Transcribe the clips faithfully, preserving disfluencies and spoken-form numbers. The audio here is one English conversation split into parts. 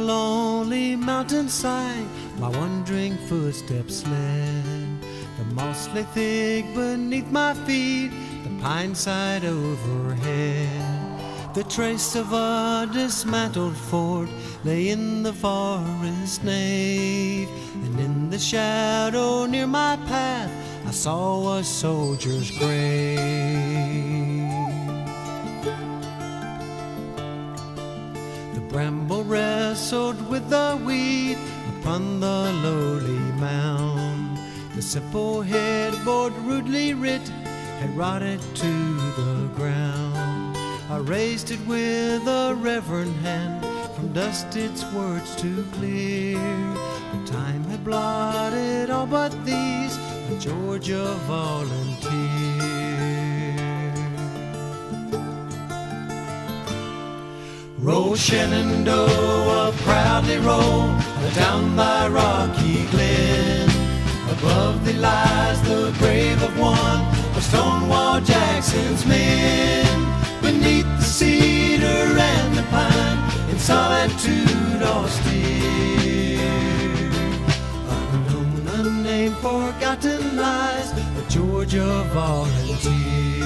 lonely mountainside my wandering footsteps led. The moss lay thick beneath my feet, the pine side overhead. The trace of a dismantled fort lay in the forest nave, and in the shadow near my path I saw a soldier's grave. The bramble wrestled with the weed upon the lowly mound. The simple headboard rudely writ had rotted to the ground. I raised it with a reverent hand, from dust its words to clear. But time had blotted all but these, a Georgia volunteer. Roll, Shenandoah, proudly roll down thy rocky glen. Above thee lies the grave of one of Stonewall Jackson's men. Beneath the cedar and the pine, in solitude austere, unknown, unnamed, forgotten lies a Georgia volunteer.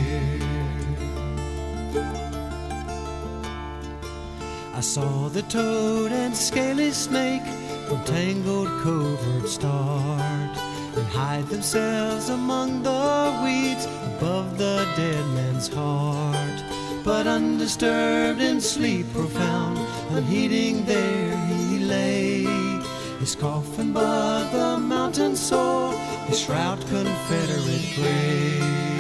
I saw the toad and scaly snake from tangled covert start, and hide themselves among the weeds above the dead man's heart. But undisturbed in sleep profound, unheeding there he lay, his coffin but the mountain soul, his shroud Confederate gray.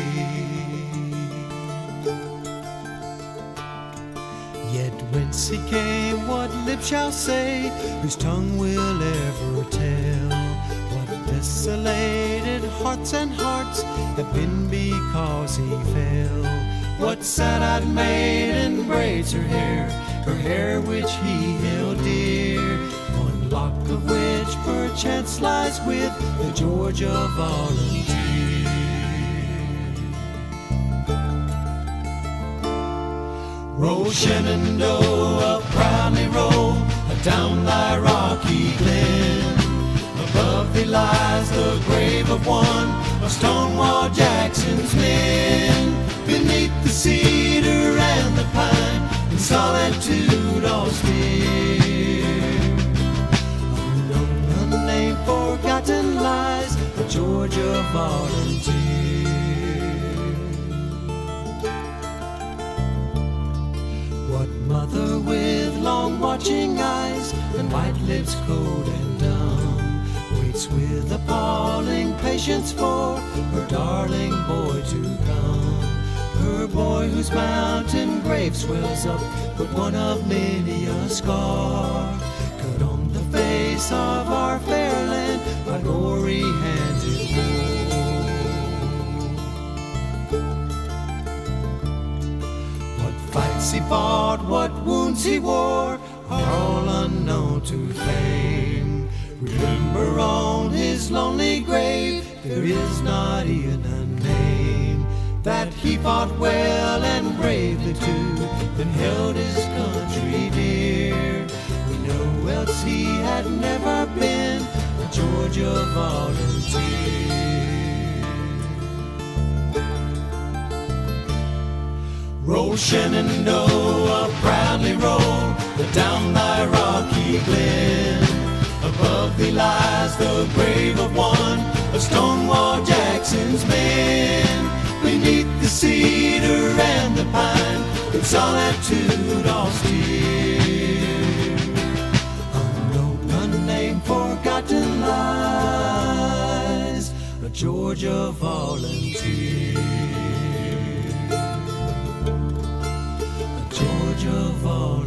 Yet whence he came, what lips shall say, whose tongue will ever tell what desolated hearts and hearts have been because he fell. What sad-eyed maiden braids her hair, her hair which he held dear, one lock of which perchance lies with the Georgia volunteer. Roll, Shenandoah, proudly roll down thy rocky glen. Above thee lies the grave of one of Stonewall Jackson's men. Beneath the cedar and the pine, in solitude austere, unknown, unnamed, forgotten lies a Georgia volunteer. What mother with long watching eyes and white lips cold and dumb waits with appalling patience for her darling boy to come? Her boy whose mountain grave swells up, but one of many a scar, cut on the face of our fair land by gory-handed war. What fights he fought, what wounds he wore, are all unknown to fame. Remember on his lonely grave there is not even a name. That he fought well and bravely too, then held his country dear. We know else he had never been a Georgia volunteer. Roll, Shenandoah, proudly roll down thy rocky glen. Above thee lies the grave of one of Stonewall Jackson's men. Beneath the cedar and the pine, in solitude austere, unknown, unnamed, forgotten lies a Georgia volunteer. A Georgia volunteer.